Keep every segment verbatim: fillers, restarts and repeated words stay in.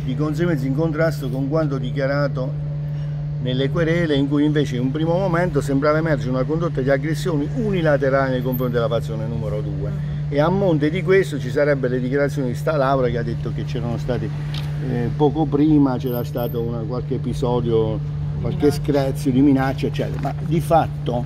di conseguenza in contrasto con quanto dichiarato nelle querele, in cui invece in un primo momento sembrava emergere una condotta di aggressioni unilaterali nei confronti della fazione numero due, e a monte di questo ci sarebbero le dichiarazioni di sta Laura, che ha detto che c'erano stati eh, poco prima c'era stato una, qualche episodio, qualche screzio di minaccia eccetera, ma di fatto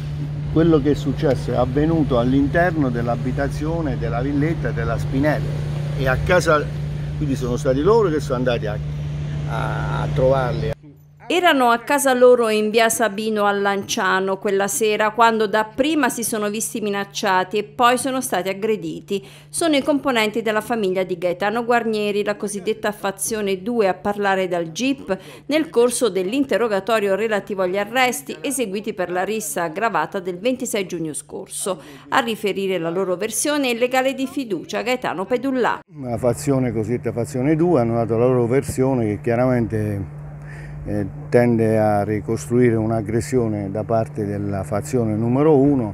quello che è successo è avvenuto all'interno dell'abitazione della villetta della Spinelli, e a casa, quindi sono stati loro che sono andati a, a, a trovarli. Erano a casa loro in via Sabino a Lanciano quella sera, quando dapprima si sono visti minacciati e poi sono stati aggrediti. Sono i componenti della famiglia di Gaetano Guarnieri, la cosiddetta fazione due, a parlare dal G I P nel corso dell'interrogatorio relativo agli arresti eseguiti per la rissa aggravata del ventisei giugno scorso. A riferire la loro versione il legale di fiducia Gaetano Pedullà. La fazione cosiddetta fazione due hanno dato la loro versione, che chiaramente Eh, tende a ricostruire un'aggressione da parte della fazione numero uno,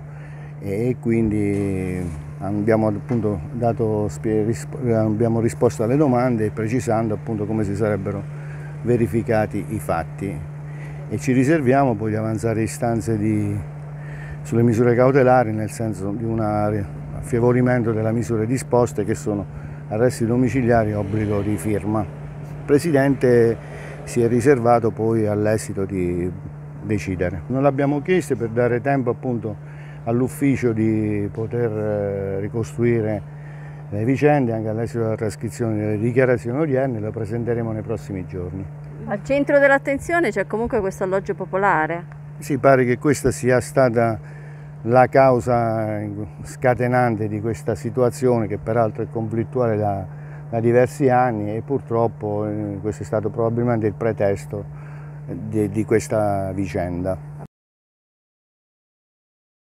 e quindi abbiamo appunto dato, abbiamo risposto alle domande precisando appunto come si sarebbero verificati i fatti, e ci riserviamo poi di avanzare istanze di, sulle misure cautelari, nel senso di un affievolimento delle misure disposte, che sono arresti domiciliari e obbligo di firma. Il Presidente si è riservato poi all'esito di decidere. Non l'abbiamo chiesto per dare tempo appunto all'ufficio di poter ricostruire le vicende, anche all'esito della trascrizione delle dichiarazioni odierne. Lo presenteremo nei prossimi giorni. Al centro dell'attenzione c'è comunque questo alloggio popolare? Sì, pare che questa sia stata la causa scatenante di questa situazione, che peraltro è conflittuale da da diversi anni, e purtroppo eh, questo è stato probabilmente il pretesto di, di questa vicenda.